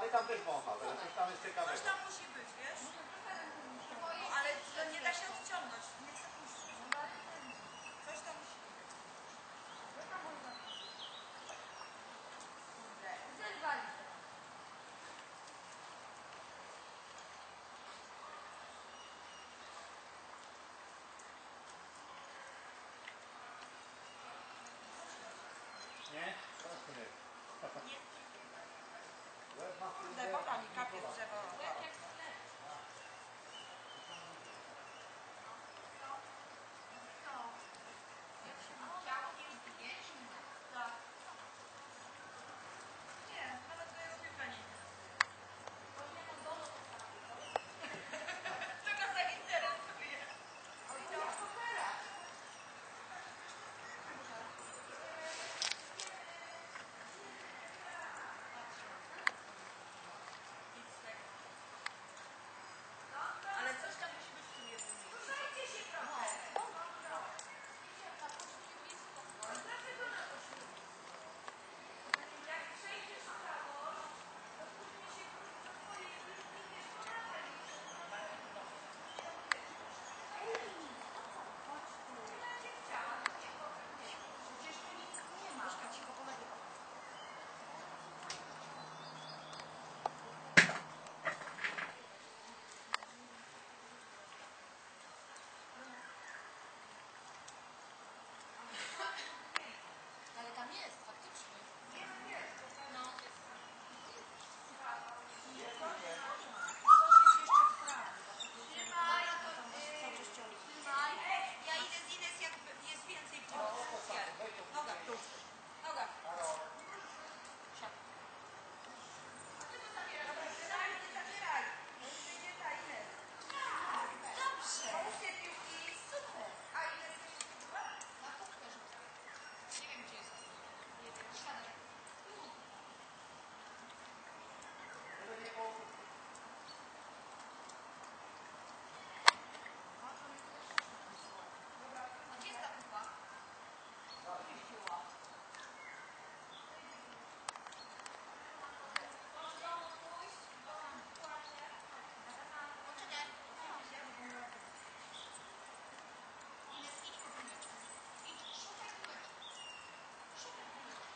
i tam też wącha, więc coś tam jest ciekawego. Coś tam musi być, wiesz? Ale to nie da się odciągnąć. Nie chcę puścić. Coś tam musi być. Zerwali. Nie? Nie. Kurde, woda mi kapie z drzewa. Nie, nawet do jego piłka nie idzie. To go zainteresuje. Ale coś tam musi być w tym jednym miejscu. Ruszajcie się trochę. Jak przejdziesz w prawo, to później się do twojej bliskiej przecież tu nic nie ma. Ale tam jest, faktycznie. No. Ja idę z Ines, jak jest więcej w tym Noga, noga. A ty to zabierasz. Dobra, nie zabieraj. Bo już idzie ta Ines. Dobrze. Połóżcie piłki. Super. A Ines jeszcze spróbuła? Na kubkę rzucę. Nie wiem, gdzie jest. Nie wiem, siadaj. A gdzie jest ta kupa? Poczekaj. Ines, idź po piłeczkę. Idź, szukaj piłeczki. Szukaj piłeczki.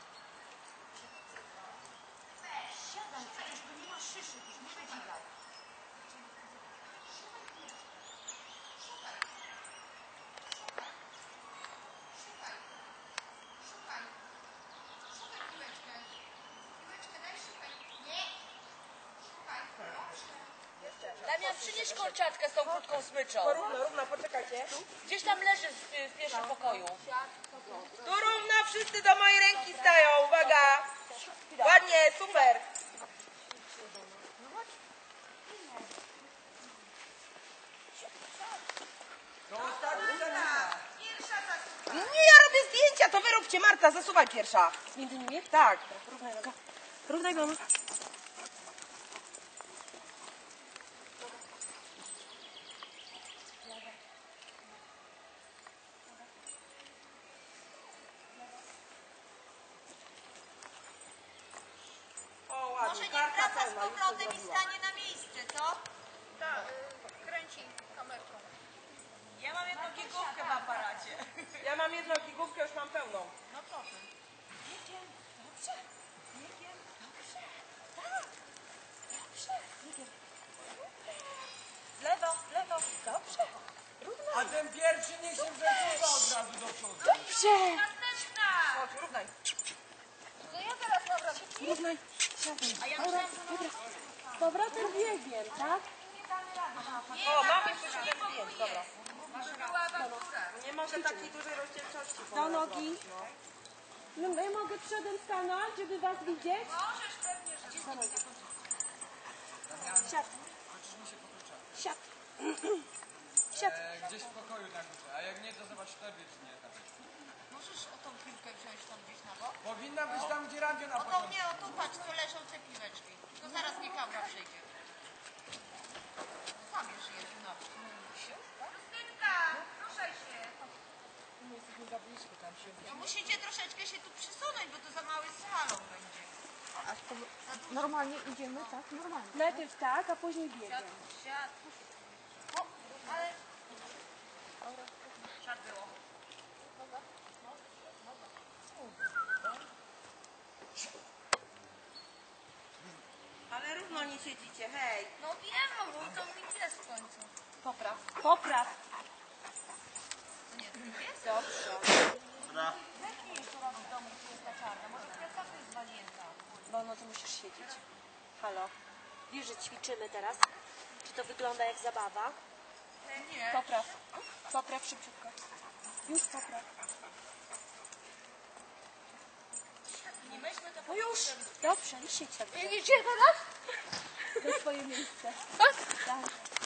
Weź, siadaj, przecież tu nie ma szyszy, już nie wydziwaj. Szukaj piłeczkę. Szukaj. Szukaj. Szukaj. Szukaj. Szukaj piłeczkę. Piłeczkę daj, szukaj. Nie. Szukaj. Dobrze. Damian, przynieś kolczatkę z tą krótką smyczą. Równo, poczekajcie. Gdzieś tam leży w pierwszym pokoju. Tu równo, wszyscy do mojej ręki stają, uwaga. Ładnie, super. Pierwsza zasuwa. Nie, ja robię zdjęcia, to wy róbcie, Marta, zasuwaj pierwsza. Między nimi? Tak. Równaj noga. Równaj noga. O, Może ładnie, nie karta wraca z pełna, już to powrotem i zrobiła. stanie na miejsce, co? Tak, kręci kamerką. Ja mam jedną gigówkę w aparacie. Ja mam jedną gigówkę, już mam pełną. No proszę. Biegiem. Dobrze. Biegiem. Dobrze. Tak. Dobrze. Biegiem. Lewo, lewo. Dobrze. A ten pierwszy niech się przesuwa od razu do przodu. Dobrze. Następna! Chodź, równaj. To ja teraz mam Równaj. Siadaj. A ja myślałam, że Dobra. Z powrotem biegiem, tak? O, mamy tu 7 zdjęć, dobra. była awantura. Nie może takiej dużej rozdzielczości. Do nogi. No ja mogę przodem stanąć, żeby was widzieć? Możesz pewnie, że Siad. Chociaż mi się pokrycza. Siad. Siad. Gdzieś w pokoju na górze, a jak nie, to zobacz tobie, czy nie tam. możesz o tą piłkę wziąć tam gdzieś na bok? Powinna być tam, gdzie radio na O to początku. nie, o tu patrz, tu leżą te piłeczki. To zaraz mnie kamera przejdzie. Zabierz je, no. Justynka, ruszaj się. My jesteśmy za blisko, tam się... No musicie troszeczkę się tu przysunąć, bo to za mały salon będzie. Normalnie idziemy, tak? Normalnie. Najpierw tak, a później biegiem. Siad było. Ale równo nie siedzicie, hej. No wiem, no bo to mi jest w końcu. Popraw. Popraw. To nie, to jest? Dobrze. Dobra. Zerknij jeszcze raz w domu, gdzie jest ta czarna. Może plecaku jest zwalięta. Bo no to musisz siedzieć. Halo. Wiesz, że ćwiczymy teraz? Czy to wygląda jak zabawa? Nie. Popraw. Popraw szybciutko. Już popraw. Nie myślmy to No już. Dobrze, i siedź tak. Idzie teraz? Na swoje miejsce. Tak? Tak.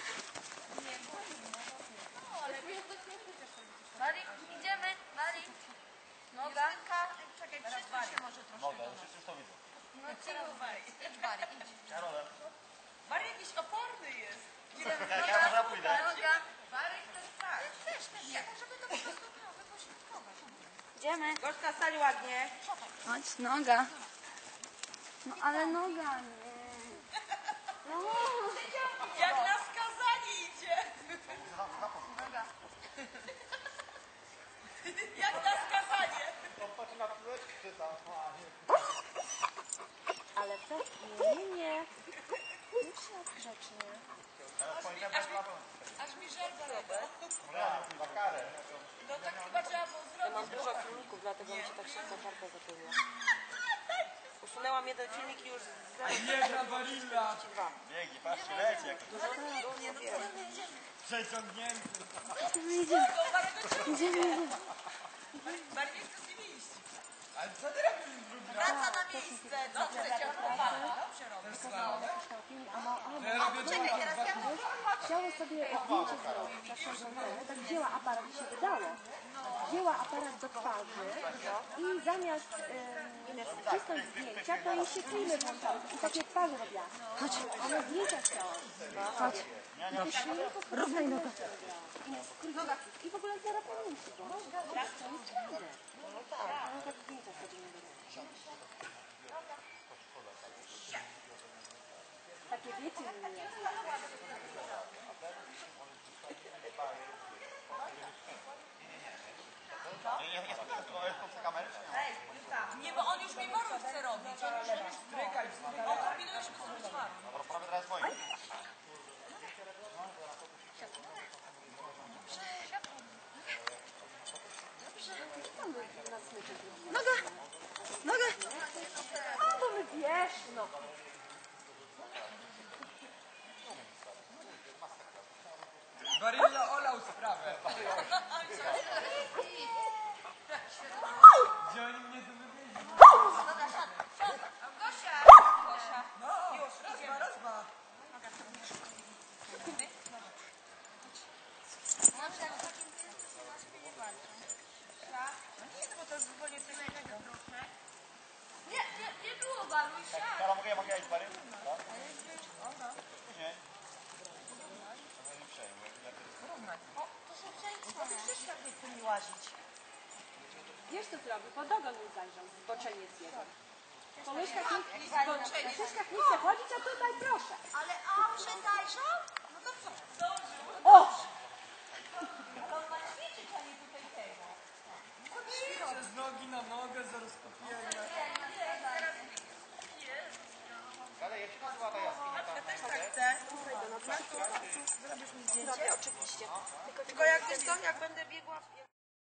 Mari, idziemy. Mari. Noga. Czekaj, przytul się może troszkę. Mogę, już to widzę. No idź, Mari, idź. Karolem. Mari jakiś oporny jest. Ja może pójdę. Noga. Mari to jest tak. Też, tak, żeby to po prostu wypośrodkować. Idziemy. Gorzka, stań ładnie. Chodź, noga. No ale noga, nie. No. Jak na skazanie idzie. Jak na skazanie. Popatrz na piłeczkę tam. Ale co? Nie. Już jak grzecznie. Aż mi żel zarobił. Na karę. No tak chyba trzeba było Ja zrobić. mam dużo filmików, dlatego mi się tak szybko karta zapełniła. Usunęłam jeden filmik i już Biega Barilla. dwa. Biegi, patrzcie, leci jak Dużo wiem. Przeciągnięty. Idziemy. Bardziej chce z nimi iść. Ale co ty robisz drugi raz? Wraca na miejsce. Dobrze ciągnęła. Dobrze robi. Ja robię drugi raz. Chciało sobie zdjęcie zrobić, tak wzięła aparat, mi się wydało. Wzięła aparat do twarzy i zamiast wcisnąć zdjęcia, to jej się filmy włączały i takie twarze robiła. Chodź, ona zdjęcia chciała. Chodź. I te śmiechu równaj nogę. I w ogóle zero pamięci. To jest fajne. No tak, ona tak zdjęcia sobie nie robi. Takie wiecie, nie. Nie, bo on już mi maruń chce robić. On kombinujesz mi zrobić maruń. Prawie teraz moje. Nogę! A, bo my wiesz, no. Barilla olał sprawę. Gdzie oni mnie tu wywieźli? Gosia. No, już, raz. Może jak takim jest, to na siebie nie walczą. No nie, no bo to jest zupełnie coś innego. Nie było balu i siad. Karol, mogę iść pary? Nie. To są przejścia. Przecież jak nie chce mi łazić. Wiesz co zrobi? Pod ogon mi zajrzał, zboczenie z jego. Po łyżkach nie chce chodzić, a tutaj proszę. Ale on się zajrzał? No to co? O! Ale on ma ćwiczyć, a nie tutaj tego. Przez nogi na nogę, zaraz kopię. Ale jak się nazywa ta jaskinia tam? Ja też tak chcę. Zrobię oczywiście. Tylko jak wiesz co, jak będę biegła...